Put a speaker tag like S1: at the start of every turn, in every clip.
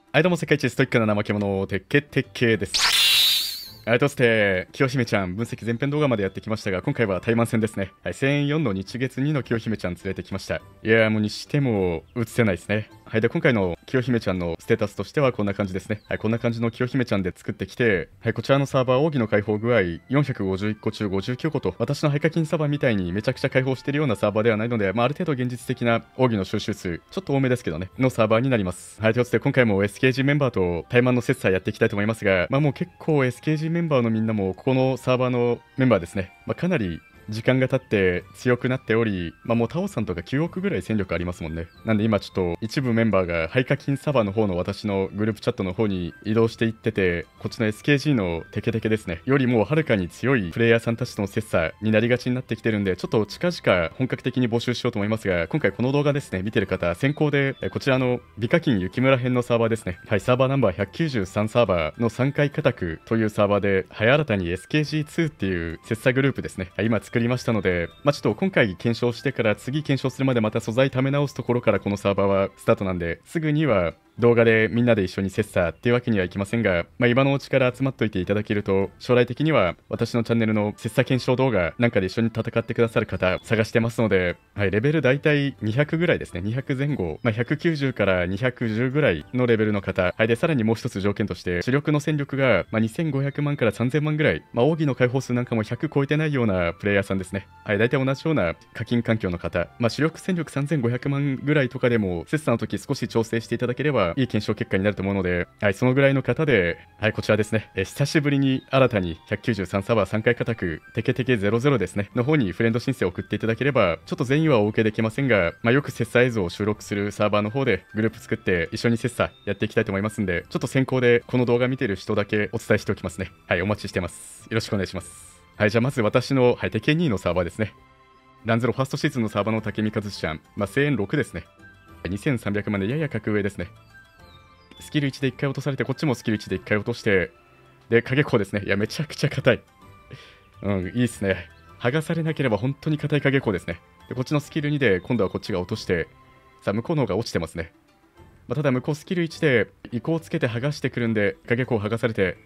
S1: はい、どうも、世界一ストイックな怠け者、てっけてっけです。として、清姫ちゃん、分析前編動画までやってきましたが、今回は対マン戦ですね。はい、1000円4の日月2の清姫ちゃん連れてきました。いやー、もうにしても、映せないですね。はい、で、今回の清姫ちゃんのステータスとしてはこんな感じですね。はい、こんな感じの清姫ちゃんで作ってきて、はい、こちらのサーバー、奥義の開放具合、451個中59個と、私のハイ課金サーバーみたいにめちゃくちゃ開放しているようなサーバーではないので、ある程度現実的な奥義の収集数、ちょっと多めですけどね、のサーバーになります。はい、ということで、今回も SKG メンバーと対マンの切磋やっていきたいと思いますが、もう結構 SKG メンバーのみんなも、ここのサーバーのメンバーですね、かなり時間が経って強くなっており、もうタオさんとか9億ぐらい戦力ありますもんね。なんで今ちょっと一部メンバーがハイ課金サーバーの方の私のグループチャットの方に移動していってて、こっちの SKG のテケテケですね、よりもはるかに強いプレイヤーさんたちとの切磋になりがちになってきてるんで、ちょっと近々本格的に募集しようと思いますが、今回この動画ですね、見てる方、先行でこちらの美課金雪村編のサーバーですね。はい、サーバーナンバー193サーバーの3階固くというサーバーで、はい、新たに SKG2 っていう切磋グループですね、はい、今作りましたので、ちょっと今回検証してから次検証するまでまた素材貯め直すところからこのサーバーはスタートなんで、すぐには動画でみんなで一緒に切磋っていうわけにはいきませんが、今のうちから集まっといていただけると、将来的には私のチャンネルの切磋検証動画なんかで一緒に戦ってくださる方探してますので、はい、レベルだいたい200ぐらいですね、200前後、190から210ぐらいのレベルの方、はい、でさらにもう一つ条件として主力の戦力が、2500万から3000万ぐらい、奥義の開放数なんかも100超えてないようなプレイヤーさんですね。はい、だいたい同じような課金環境の方、主力戦力3500万ぐらいとかでも切磋の時少し調整していただければいい検証結果になると思うので、はい、そのぐらいの方で、はい、こちらですね、久しぶりに新たに193サーバー3回固くテケテケ00ですねの方にフレンド申請を送っていただければ、ちょっと全員はお受けできませんが、よく切磋映像を収録するサーバーの方でグループ作って一緒に切磋やっていきたいと思いますんで、ちょっと先行でこの動画見てる人だけお伝えしておきますね。はい、お待ちしてます。よろしくお願いします。はい、じゃあまず私の、はい、テケ2のサーバーですね。ランゼロファーストシーズンのサーバーの竹見和ちゃん、1000円6ですね。2300万でやや格上ですね。スキル1で1回落とされて、こっちもスキル1で1回落として、で、影子ですね。いや、めちゃくちゃ硬い。いいっすね。剥がされなければ本当に硬い影子ですね。で、こっちのスキル2で、今度はこっちが落として、さあ、向こうの方が落ちてますね。ただ、向こうスキル1で移行をつけて剥がしてくるんで、影子を剥がされて、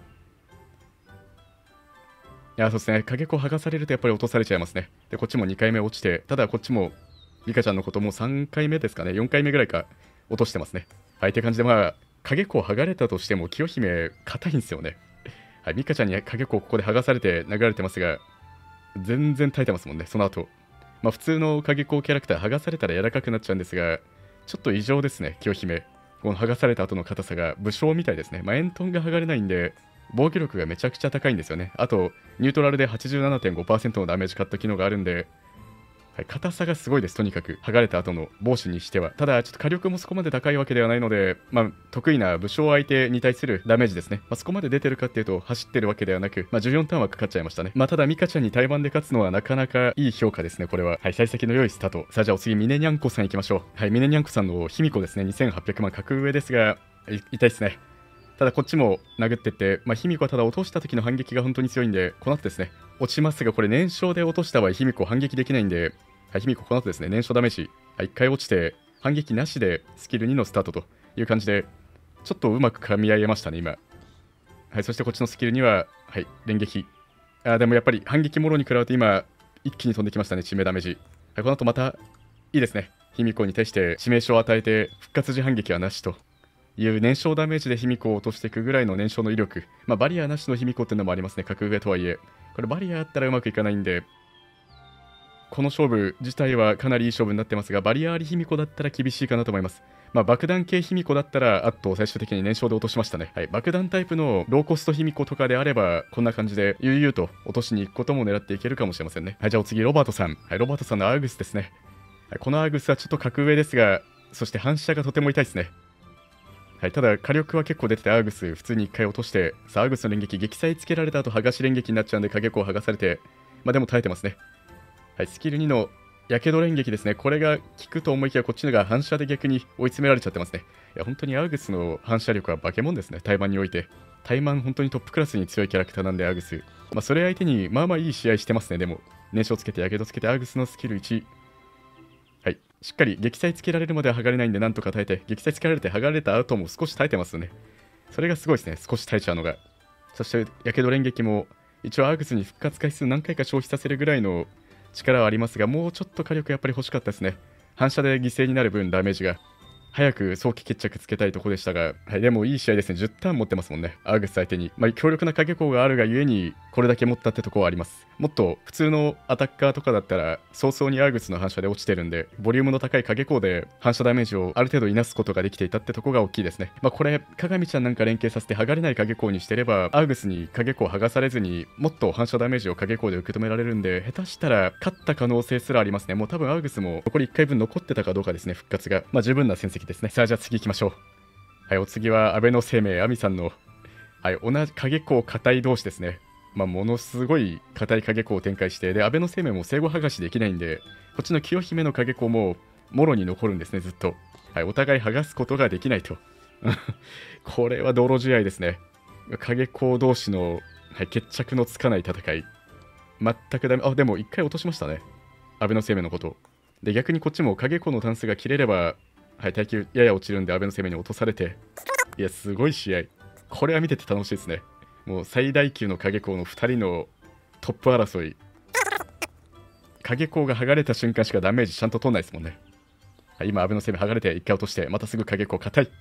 S1: いや、そうですね。影子を剥がされるとやっぱり落とされちゃいますね。で、こっちも2回目落ちて、ただこっちも、リカちゃんのことも3回目ですかね。4回目ぐらいか、落としてますね。はい、って感じで、影子を剥がれたとしても、清姫、硬いんですよね。はい、ミカちゃんに影子をここで剥がされて流れてますが、全然耐えてますもんね、その後。普通の影子キャラクター、剥がされたら柔らかくなっちゃうんですが、ちょっと異常ですね、清姫。この剥がされた後の硬さが武将みたいですね。エントンが剥がれないんで、防御力がめちゃくちゃ高いんですよね。あと、ニュートラルで 87.5% のダメージカット機能があるんで、はい、硬さがすごいです、とにかく。剥がれた後の帽子にしては。ただ、ちょっと火力もそこまで高いわけではないので、得意な武将相手に対するダメージですね。そこまで出てるかっていうと、走ってるわけではなく、14ターンはかかっちゃいましたね。ただ、ミカちゃんに対バンで勝つのはなかなかいい評価ですね、これは。はい、幸先の良いスタート。さあ、じゃあお次、ミネニャンコさん行きましょう。はい、ミネニャンコさんの卑弥呼ですね、2800万格上ですが、痛いっすね。ただこっちも殴ってって、卑弥呼はただ落とした時の反撃が本当に強いんで、この後ですね、落ちますが、これ燃焼で落とした場合、卑弥呼反撃できないんで、はい、卑弥呼この後ですね、燃焼ダメージ、はい、1回落ちて、反撃なしでスキル2のスタートという感じで、ちょっとうまく噛み合いましたね、今。はい、そしてこっちのスキルには、はい、連撃。でもやっぱり反撃もろに食らうと今、一気に飛んできましたね、致命ダメージ。はい、この後また、いいですね、卑弥呼に対して致命傷を与えて、復活時反撃はなしと。いう燃焼ダメージで卑弥呼を落としていくぐらいの燃焼の威力、バリアなしの卑弥呼っていうのもありますね、格上とはいえ。これバリアあったらうまくいかないんで、この勝負自体はかなりいい勝負になってますが、バリアあり卑弥呼だったら厳しいかなと思います。爆弾系卑弥呼だったら、最終的に燃焼で落としましたね。はい、爆弾タイプのローコスト卑弥呼とかであれば、こんな感じで悠々と落としに行くことも狙っていけるかもしれませんね。はい、じゃあお次、ロバートさん。はい、ロバートさんのアーグスですね。はい、このアーグスはちょっと格上ですが、そして反射がとても痛いですね。はい、ただ火力は結構出てて、アーグス普通に1回落として、さあアーグスの連撃、撃砕つけられた後剥がし連撃になっちゃうんで、影子を剥がされて、でも耐えてますね。はい、スキル2のやけど連撃ですね。これが効くと思いきや、こっちのが反射で逆に追い詰められちゃってますね。いや、本当にアーグスの反射力は化け物ですね、対マンにおいて。対マン本当にトップクラスに強いキャラクターなんで、アーグス。それ相手にいい試合してますね、でも。燃焼つけて、やけどつけて、アーグスのスキル1。はい、 しっかり撃砕つけられるまでは剥がれないんで、なんとか耐えて、撃砕つけられて剥がれた後も少し耐えてますよね。それがすごいですね、少し耐えちゃうのが。そして、やけど連撃も、一応アーグスに復活回数何回か消費させるぐらいの力はありますが、もうちょっと火力やっぱり欲しかったですね。反射で犠牲になる分、ダメージが。早く早期決着つけたいとこでしたが、はい、でもいい試合ですね。10ターン持ってますもんね。アーグス相手に。強力な影光があるがゆえに、これだけ持ったってとこはあります。もっと普通のアタッカーとかだったら、早々にアーグスの反射で落ちてるんで、ボリュームの高い影光で反射ダメージをある程度いなすことができていたってとこが大きいですね。これ、鏡ちゃんなんか連携させて剥がれない影光にしてれば、アーグスに影光剥がされずにもっと反射ダメージを影光で受け止められるんで、下手したら勝った可能性すらありますね。もう多分アーグスも残り1回分残ってたかどうかですね、復活が。十分な戦績ですね。さあ、じゃあ次行きましょう。はい、お次は安倍の生命、亜美さんの、はい、同じ影光硬い同士ですね。ものすごい硬い影光を展開して、で、安倍の生命も生後剥がしできないんで、こっちの清姫の影光ももろに残るんですね、ずっと。はい、お互い剥がすことができないと。これは泥試合ですね。影光同士の、はい、決着のつかない戦い。全くダメ。あ、でも一回落としましたね。安倍の生命のこと。で、逆にこっちも影光のタンスが切れれば、はい、耐久やや落ちるんで、安倍の生命に落とされて。いや、すごい試合。これは見てて楽しいですね。もう最大級の影光の2人のトップ争い。影光が剥がれた瞬間しかダメージちゃんと取んないですもんね。はい、今、安倍の生命剥がれて1回落として、またすぐ影光硬い。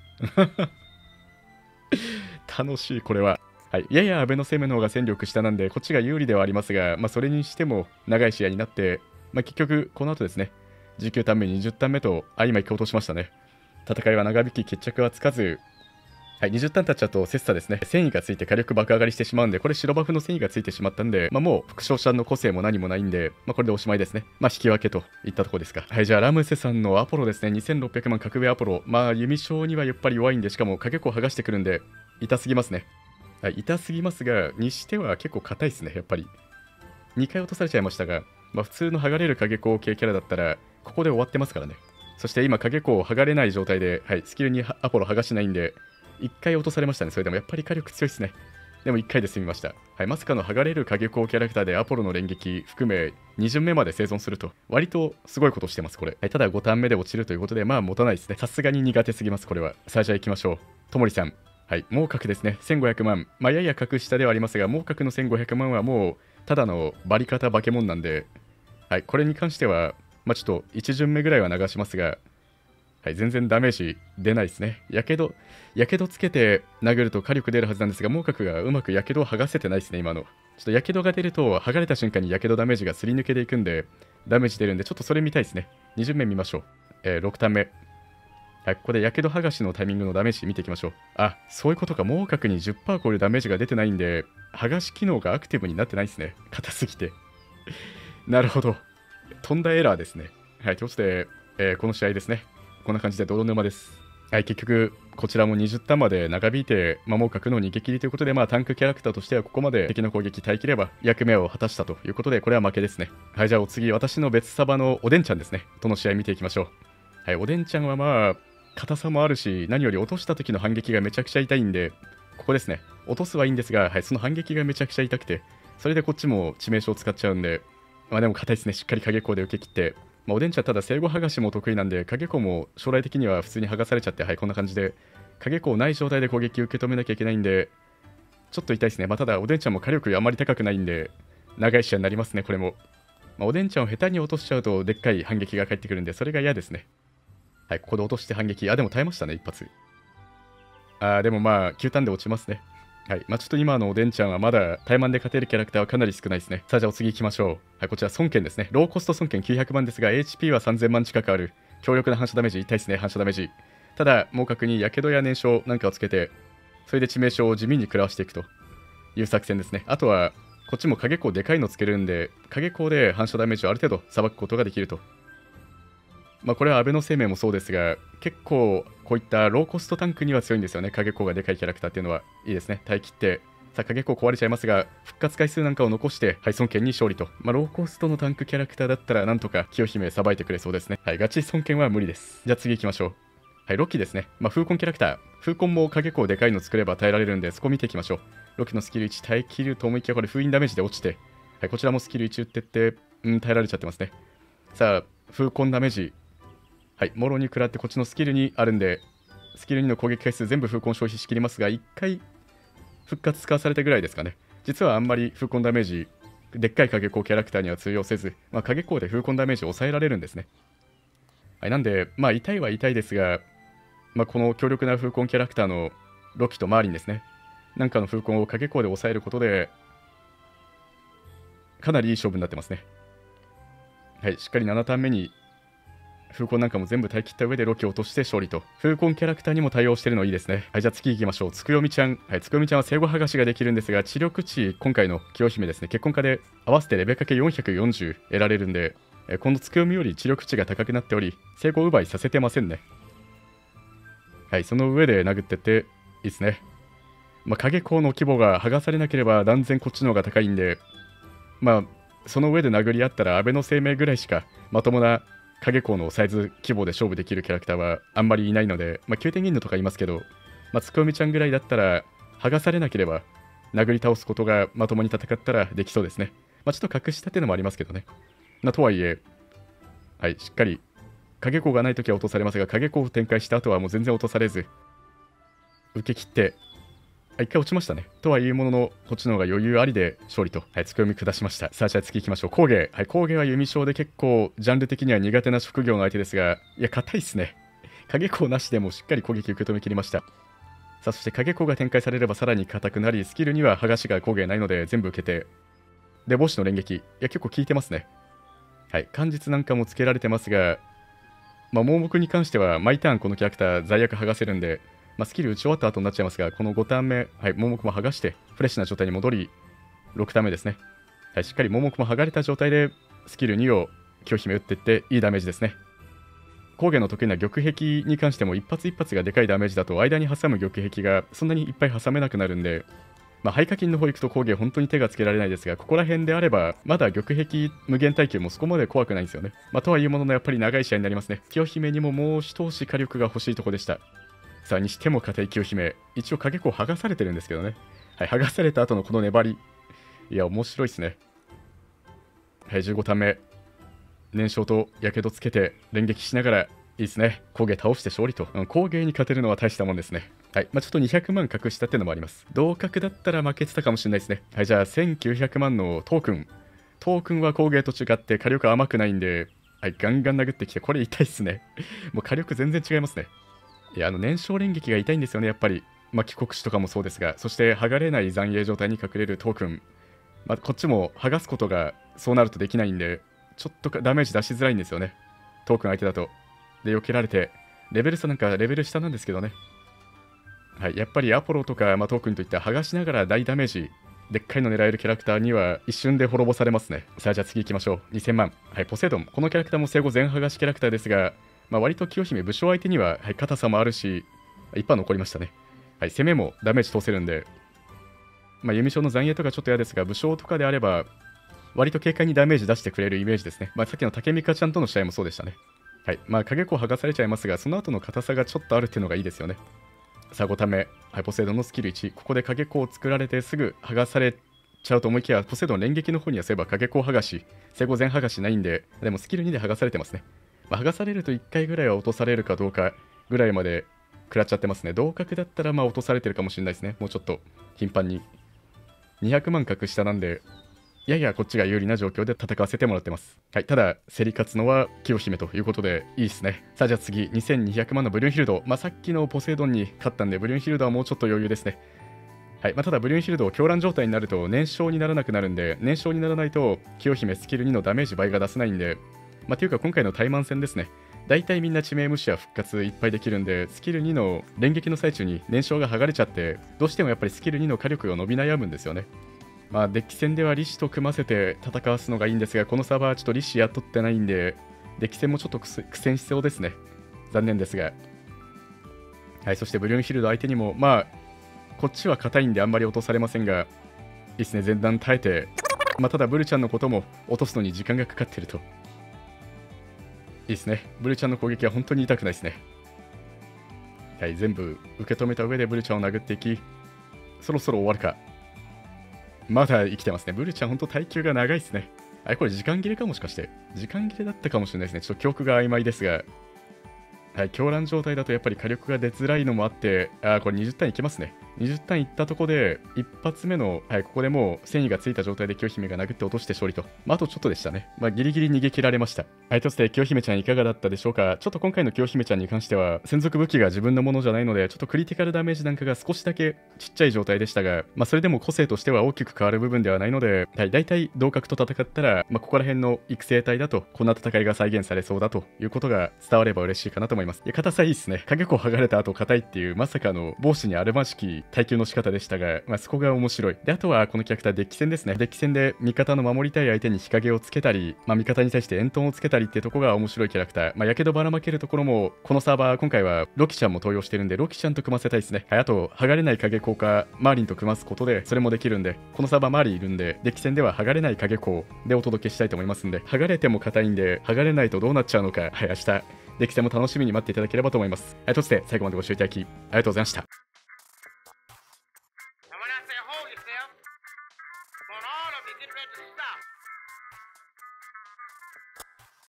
S1: 楽しい、これは。はい、やや安倍の生命の方が戦力下なんで、こっちが有利ではありますが、それにしても長い試合になって、結局、この後ですね、19ターン目、20ターン目と、今1回落としましたね。戦いは長引き、決着はつかず、はい、20ターン経っちゃうと切磋ですね。繊維がついて火力爆上がりしてしまうんで、これ白バフの繊維がついてしまったんで、もう副将者の個性も何もないんで、これでおしまいですね。引き分けといったとこですか。はい、じゃあラムセさんのアポロですね。2600万格上アポロ。弓将にはやっぱり弱いんで、しかも影光剥がしてくるんで、痛すぎますね。はい、痛すぎますが、にしては結構硬いですね、やっぱり。2回落とされちゃいましたが、普通の剥がれる影光系キャラだったら、ここで終わってますからね。そして今、影光を剥がれない状態で、はい、スキルにアポロ剥がしないんで、1回落とされましたね。それでもやっぱり火力強いですね。でも1回で済みました。はい、まさかの剥がれる影光キャラクターでアポロの連撃含め2巡目まで生存すると、割とすごいことしてます、これ。はい、ただ5ターン目で落ちるということで、持たないですね。さすがに苦手すぎます、これは。さあ、じゃあ行きましょう。ともりさん。はい、猛角ですね。1500万。やや格下ではありますが、猛角の1500万はもう、ただのバリカタ化け物なんで、はい、これに関しては、ちょっと1巡目ぐらいは流しますが、はい、全然ダメージ出ないですね。やけどつけて殴ると火力出るはずなんですが、猛角がうまくやけどを剥がせてないですね、今の。ちょっとやけどが出ると、剥がれた瞬間にやけどダメージがすり抜けていくんで、ダメージ出るんで、ちょっとそれ見たいですね。2巡目見ましょう。6ターン目。はい、ここでやけど剥がしのタイミングのダメージ見ていきましょう。あ、そういうことか。猛角に 10% 超えるダメージが出てないんで、剥がし機能がアクティブになってないですね。硬すぎて。なるほど。とんだエラーですね。はい、ということで、この試合ですね。こんな感じで泥沼です。はい、結局、こちらも20ターンまで長引いて、猛角の逃げ切りということで、タンクキャラクターとしてはここまで敵の攻撃耐えきれば役目を果たしたということで、これは負けですね。はい、じゃあお次、私の別サバのおでんちゃんですね。との試合見ていきましょう。はい、おでんちゃんは硬さもあるし、何より落とした時の反撃がめちゃくちゃ痛いんで、ここですね。落とすはいいんですが、はい、その反撃がめちゃくちゃ痛くて、それでこっちも致命傷を使っちゃうんで、でも硬いですね。しっかり影光で受け切って、おでんちゃんただ生後剥がしも得意なんで、影光も将来的には普通に剥がされちゃって、はい、こんな感じで、影光ない状態で攻撃を受け止めなきゃいけないんで、ちょっと痛いですね。ただ、おでんちゃんも火力あまり高くないんで、長い試合になりますね、これも。おでんちゃんを下手に落としちゃうと、でっかい反撃が返ってくるんで、それが嫌ですね。はい、ここで落として反撃。でも耐えましたね、一発。でも9ターンで落ちますね。はい、ちょっと今のおでんちゃんはまだ怠慢で勝てるキャラクターはかなり少ないですね。さあ、じゃあお次行きましょう。はい、こちら孫権ですね。ローコスト孫権900万ですが、HP は3000万近くある。強力な反射ダメージ、痛いですね、反射ダメージ。ただ、猛角にやけどや燃焼なんかをつけて、それで致命傷を地味に食らわしていくという作戦ですね。あとは、こっちも影光でかいのつけるんで、影光で反射ダメージをある程度さばくことができると。これは安倍の生命もそうですが、結構こういったローコストタンクには強いんですよね。影光がでかいキャラクターっていうのはいいですね。耐え切って、さあ影光壊れちゃいますが、復活回数なんかを残して、はい、孫権に勝利と。ローコストのタンクキャラクターだったら、なんとか清姫さばいてくれそうですね。はい、ガチ孫権は無理です。じゃあ次行きましょう。はい、ロキですね。風根キャラクター。風根も影光でかいの作れば耐えられるんで、そこ見ていきましょう。ロキのスキル1耐え切ると思いきや、これ封印ダメージで落ちて、はい、こちらもスキル1打ってって、耐えられちゃってますね。さあ、風根ダメージ。 はい、もろに食らってこっちのスキルにあるんで、スキル2の攻撃回数全部風根消費しきりますが、1回復活使わされたぐらいですかね。実はあんまり風根ダメージ、でっかい影光キャラクターには通用せず、影光で風根ダメージを抑えられるんですね。はい、なんで、痛いは痛いですが、この強力な風根キャラクターのロキとマーリンですね。なんかの風根を影光で抑えることで、かなりいい勝負になってますね。はい、しっかり7ターン目に風根なんかも全部耐え切った上でロキを落として勝利と。風根キャラクターにも対応してるのいいですね。はい、じゃあ次行きましょう。つくよみちゃん。はい、つくよみちゃんは生後剥がしができるんですが、知力値、今回の清姫ですね、結婚化で合わせてレベルかけ440得られるんで、このつくよみより知力値が高くなっており、生後奪いさせてませんね。はい、その上で殴ってっていいですね。影光の規模が剥がされなければ断然こっちの方が高いんで、その上で殴り合ったら安倍の生命ぐらいしかまともな影光のサイズ規模で勝負できるキャラクターはあんまりいないので、9点銀のとかいますけど、つくよみちゃんぐらいだったら剥がされなければ殴り倒すことがまともに戦ったらできそうですね。ちょっと隠したってのもありますけどね。とはいえ、はい、しっかり影光がないときは落とされますが、影光を展開した後はもう全然落とされず、受け切って、一回落ちましたね。とはいうものの、こっちの方が余裕ありで勝利と、はい、つくよみ下しました。さあ、じゃあ次行きましょう。工芸。はい、工芸は弓将で結構、ジャンル的には苦手な職業の相手ですが、いや、硬いっすね。影光なしでもしっかり攻撃受け止めきりました。さあ、そして影光が展開されればさらに硬くなり、スキルには剥がしが工芸ないので全部受けて、で、帽子の連撃。いや、結構効いてますね。はい、漢実なんかもつけられてますが、盲目に関しては、毎ターンこのキャラクター罪悪剥がせるんで、スキル打ち終わった後になっちゃいますが、この5ターン目、はい、盲目も剥がして、フレッシュな状態に戻り、6ターン目ですね。はい、しっかり盲目も剥がれた状態で、スキル2を清姫打っていって、いいダメージですね。工芸の得意な玉壁に関しても、一発一発がでかいダメージだと、間に挟む玉壁がそんなにいっぱい挟めなくなるんで、廃課金の方行くと工芸本当に手がつけられないですが、ここら辺であれば、まだ玉壁無限耐久もそこまで怖くないんですよね。とはいうものの、やっぱり長い試合になりますね。清姫にももう一押し火力が欲しいとこでした。さあ、にしても硬い清姫。一応影光剥がされてるんですけどね。はい、剥がされた後のこの粘り。いや、面白いですね。はい、15ターン目。燃焼と火傷つけて連撃しながら、いいですね。工芸倒して勝利と。工芸に勝てるのは大したもんですね。はい、ちょっと200万隠したってのもあります。同角だったら負けてたかもしれないですね。はい、じゃあ1900万のトークン。トークンは工芸と違って火力甘くないんで、はい、ガンガン殴ってきて、これ痛いっすね。もう火力全然違いますね。いや、燃焼連撃が痛いんですよね、やっぱり。帰国士とかもそうですが、そして剥がれない残影状態に隠れるトークン。こっちも剥がすことがそうなるとできないんで、ちょっとダメージ出しづらいんですよね。トークン相手だと。で、避けられて、レベル差なんかレベル下なんですけどね。はい、やっぱりアポロとか、トークンといった剥がしながら大ダメージ、でっかいの狙えるキャラクターには一瞬で滅ぼされますね。さあ、じゃあ次行きましょう。2000万。はい、ポセイドン。このキャラクターも生後全剥がしキャラクターですが、割と清姫武将相手には、はい、硬さもあるし、一般残りましたね。はい、攻めもダメージ通せるんで、弓将の残影とかちょっと嫌ですが、武将とかであれば、割と軽快にダメージ出してくれるイメージですね。さっきの竹美香ちゃんとの試合もそうでしたね。はい、影光剥がされちゃいますが、その後の硬さがちょっとあるっていうのがいいですよね。さあ、5ターン目。はい、ポセイドンのスキル1。ここで影光を作られてすぐ剥がされちゃうと思いきや、ポセイドン連撃の方にはそういえば影光剥がし、生後全剥がしないんで、でもスキル2で剥がされてますね。剥がされると1回ぐらいは落とされるかどうかぐらいまで食らっちゃってますね。同角だったら落とされてるかもしれないですね。もうちょっと頻繁に。200万格下なんで、ややこっちが有利な状況で戦わせてもらってます。はい、ただ、競り勝つのは清姫ということでいいですね。さあ、じゃあ次、2200万のブリュンヒルド。さっきのポセイドンに勝ったんで、ブリュンヒルドはもうちょっと余裕ですね。はい、ただ、ブリュンヒルド、狂乱状態になると燃焼にならなくなるんで、燃焼にならないと清姫スキル2のダメージ倍が出せないんで、というか今回の対マン戦ですね。大体みんな致命無視や復活いっぱいできるんで、スキル2の連撃の最中に燃焼が剥がれちゃって、どうしてもやっぱりスキル2の火力が伸び悩むんですよね。デッキ戦ではリシと組ませて戦わすのがいいんですが、このサーバーはちょっとリシ雇ってないんで、デッキ戦もちょっと苦戦しそうですね。残念ですが。はい、そしてブリュンヒルド相手にも、こっちは硬いんであんまり落とされませんが、いいですね、前段耐えて、ただブルちゃんのことも落とすのに時間がかかってると。いいですね、ブルちゃんの攻撃は本当に痛くないですね。はい、全部受け止めた上でブルちゃんを殴っていき、そろそろ終わるか。まだ生きてますね。ブルちゃんほんと耐久が長いですね。これ時間切れかもしかして。時間切れだったかもしれないですね。ちょっと記憶が曖昧ですが。 はい、狂乱状態だとやっぱり火力が出づらいのもあって、これ20ターンいけますね。20ターンいったところで、一発目の、はい、ここでもう繊維がついた状態で清姫が殴って落として勝利と。あとちょっとでしたね。ギリギリ逃げ切られました。はい、として清姫ちゃんいかがだったでしょうか。ちょっと今回の清姫ちゃんに関しては、専属武器が自分のものじゃないので、ちょっとクリティカルダメージなんかが少しだけちっちゃい状態でしたが、それでも個性としては大きく変わる部分ではないので、はい、大体同格と戦ったら、ここら辺の育成隊だと、こんな戦いが再現されそうだということが伝われば嬉しいかなと思います。いや、硬さいいっすね。影子剥がれた後硬いっていう、まさかの帽子にあるまじき耐久の仕方でしたが、そこが面白い。で、あとはこのキャラクターデッキ戦ですね。デッキ戦で味方の守りたい相手に日陰をつけたり、味方に対して煙突をつけたりってとこが面白いキャラクター。やけどばらまけるところも、このサーバー今回はロキちゃんも登用してるんで、ロキちゃんと組ませたいですね。はい、あと、剥がれない影効果、マーリンと組ますことで、それもできるんで、このサーバーマーリンいるんで、デッキ戦では剥がれない影効でお届けしたいと思いますんで、剥がれても硬いんで、剥がれないとどうなっちゃうのか、はい、明日、デッキ戦も楽しみに待っていただければと思います。はい、として最後までご視聴いただき、ありがとうございました。
S2: And when I say hold yourself, I want all of you get ready to stop.